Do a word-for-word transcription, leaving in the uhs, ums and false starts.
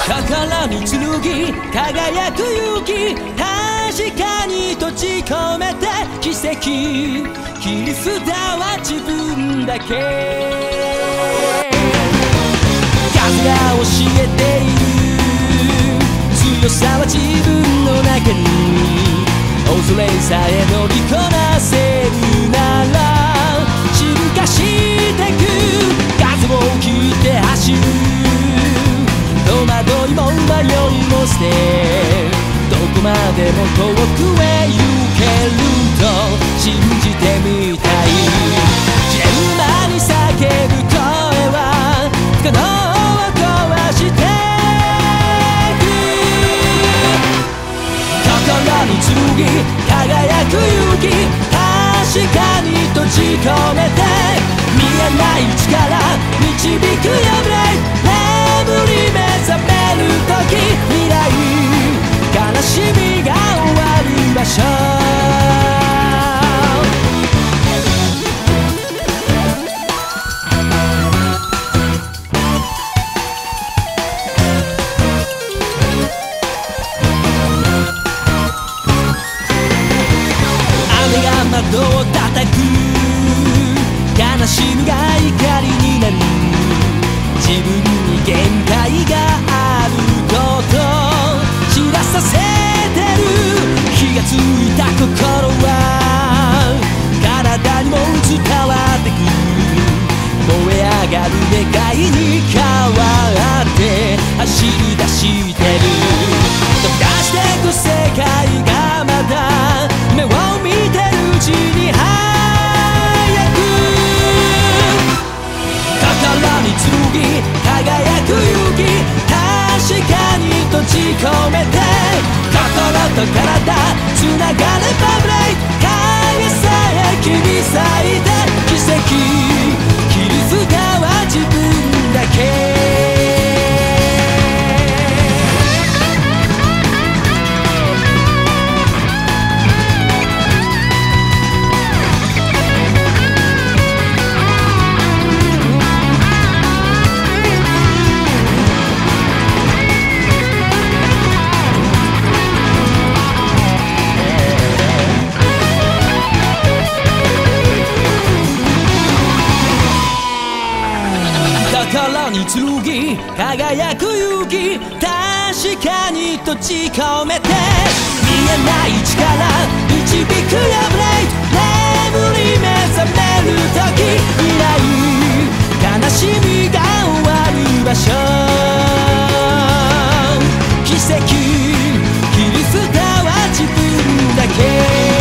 心に剣輝く勇気、確かに閉じ込めて奇跡、切り札は自分だけ。風が教えている強さは自分の中に、恐れさえ乗りこなせるなら進化してく、風を切って走る、戸惑いも迷いも捨て、どこまでも遠くへ行けると信じてみたい。ジレンマに叫ぶ声は不可能を壊してく、心に剣輝く勇気、確かに閉じ込めて見えない力導くよブレイク、眠り目覚める時、未来悲しみが終わる場所。雨が窓を叩く、悲しみが怒りになる、自分に限界があること知らさせてる、火がついた心は体にも伝わってく、燃え上がる願いに変わって走り出してる、飛び出してく世界がまだ目を見てるうちに早く、心に剣輝く勇気、確かに閉じ込めて心と体つながればブレイク、影さえ切り裂いて奇跡、切り札は自分だけ。心に剣輝く勇気、確かに閉じ込めて見えない力導くよブレイク、眠り目覚める時、未来悲しみが終わる場所、奇跡切り札は自分だけ。